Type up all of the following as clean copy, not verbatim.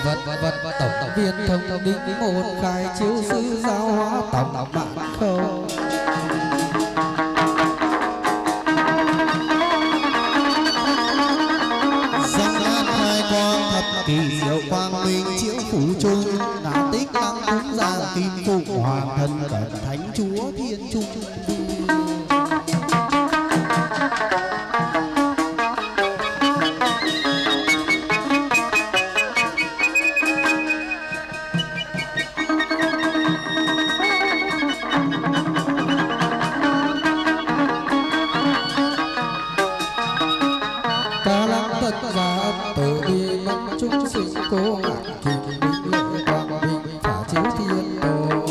vật tổng viên thông đính một khai chiếu sư giáo hóa tổng bạn khâu. Kỳ diệu quang minh chiếu phủ trung đã tích năng cúng gia kim phụ hoàng thân cận thánh chúa thiên trung. Ca lăng tất gia tự bi mong chúng sinh cố ngạn kỳ bình lễ quang minh phả chiếu thiên đồ.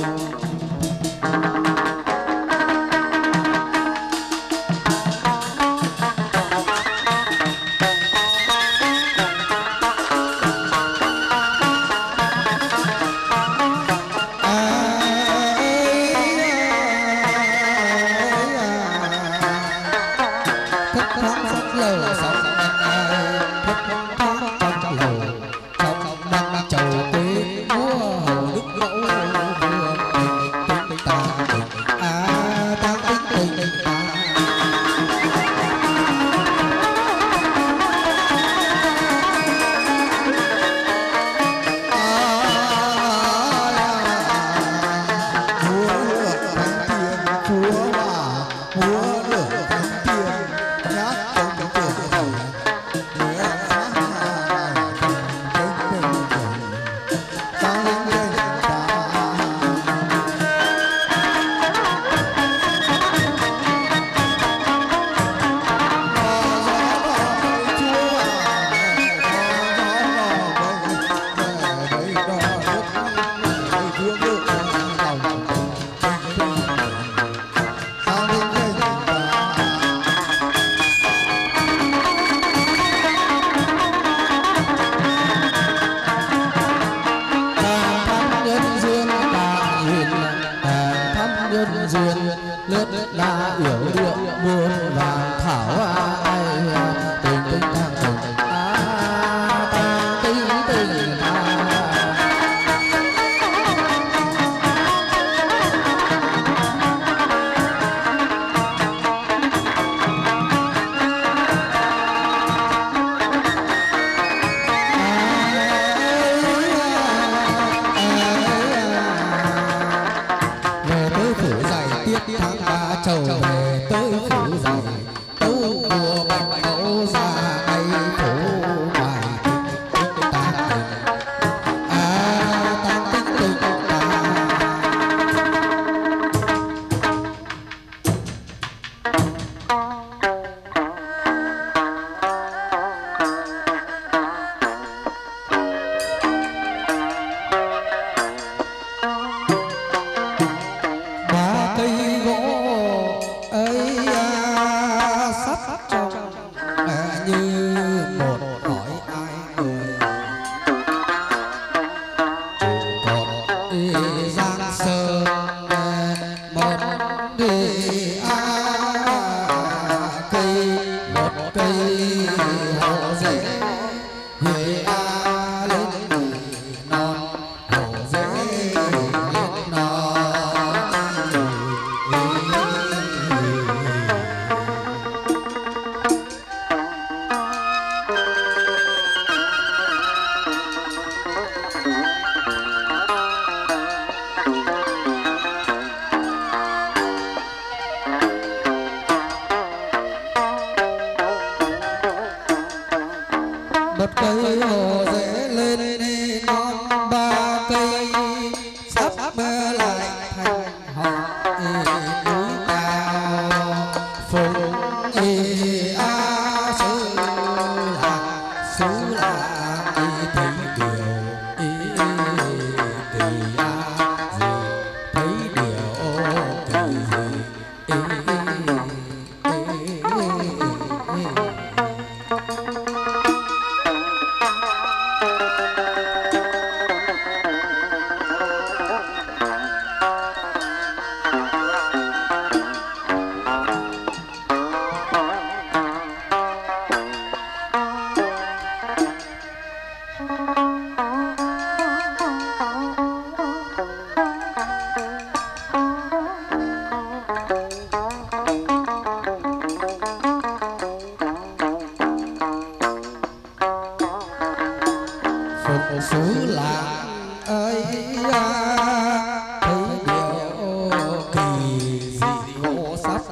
phục xứ lạ ơi thấy điều kỳ dị ngộ sắp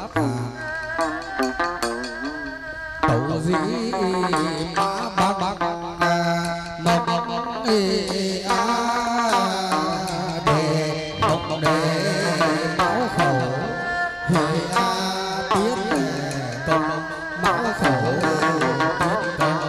tẩu dĩ mã bác mộng để mộng để máu khẩu hồi tiết công máu khẩu tiết công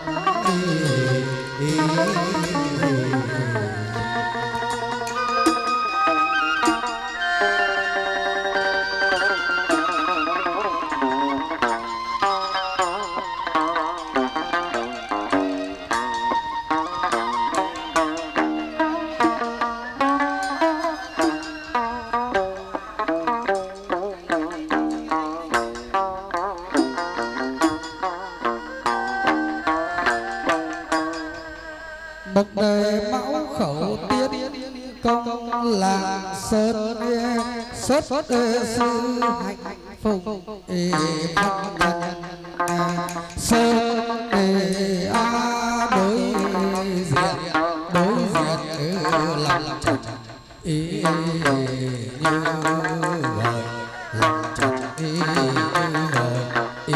bậc đời mão khẩu tiết công làng sơn xuất sư hạnh phúc phong nhân sơn đối diện lòng trần ý như lời lòng trần ý như lời ý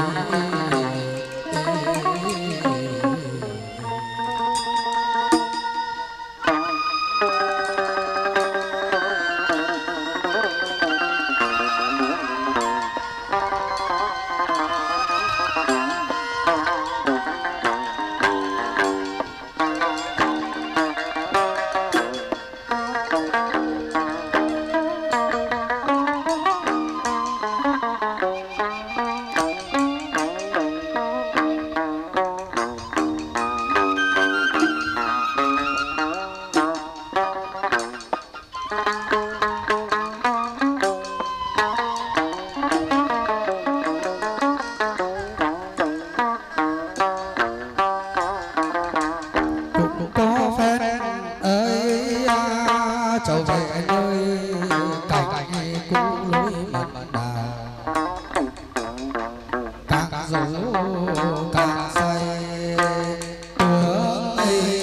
trở về nơi cảnh cũ lối mật đà càng dấu càng say tưởng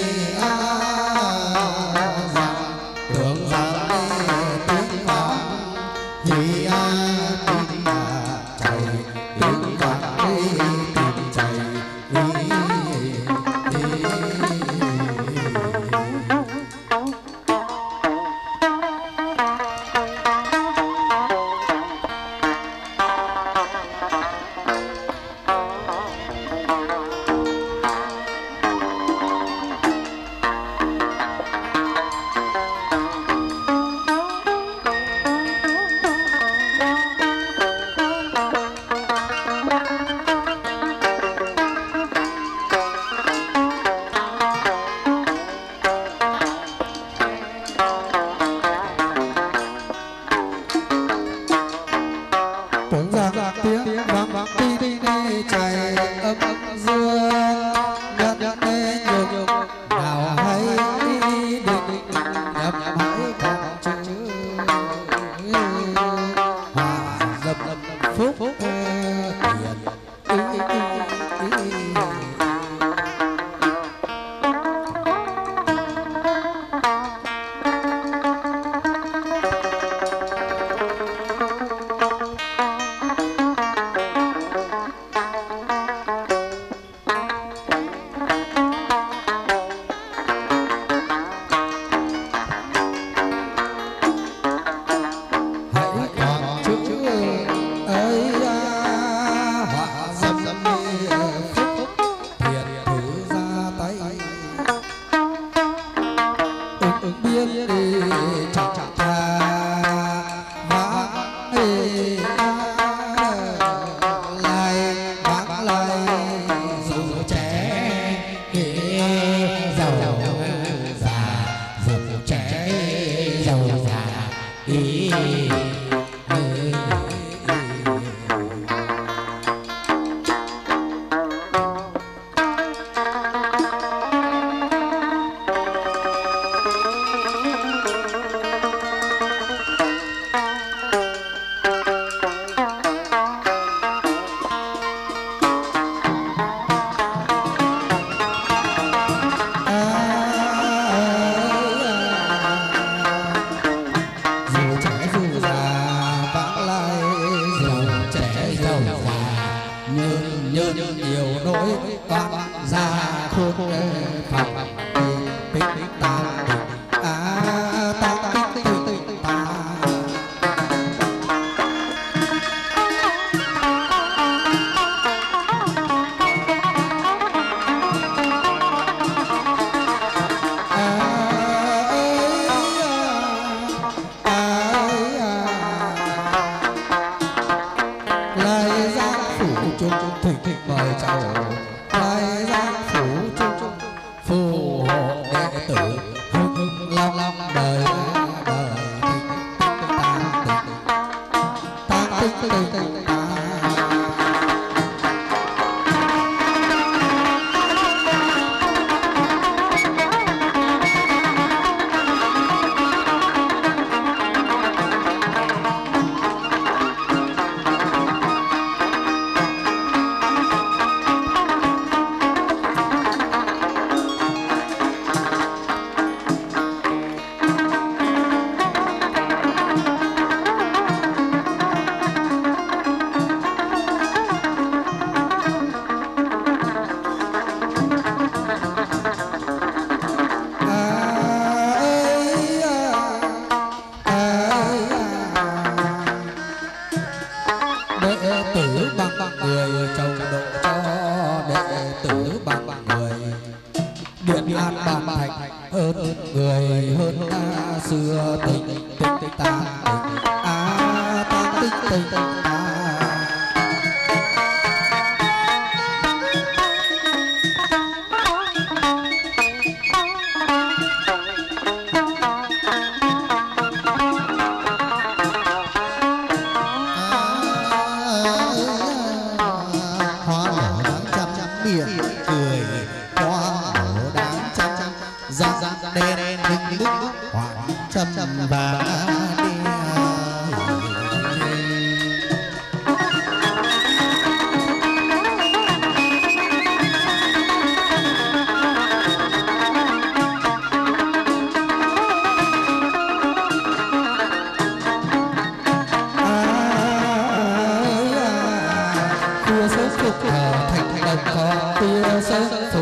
tưởng rằng tiếng vang thì tim chạy tiếng vang tim chạy tưởng rằng tiếng vang đi đi đi chạy âm dương nhận nhục nào hay định nhập hãy còn chữ hòa dập phúc tiền nỗi oan gia khôn phòng tính ta ta tính ta thỉnh mời cháu lai giang phủ trung phù hộ đệ tử hưng long đời đời tình ta điện an bàn thành hơn người hơn ta xưa tình ta tình ta tình ta và khua sớm phục thành đồng kho khua sớm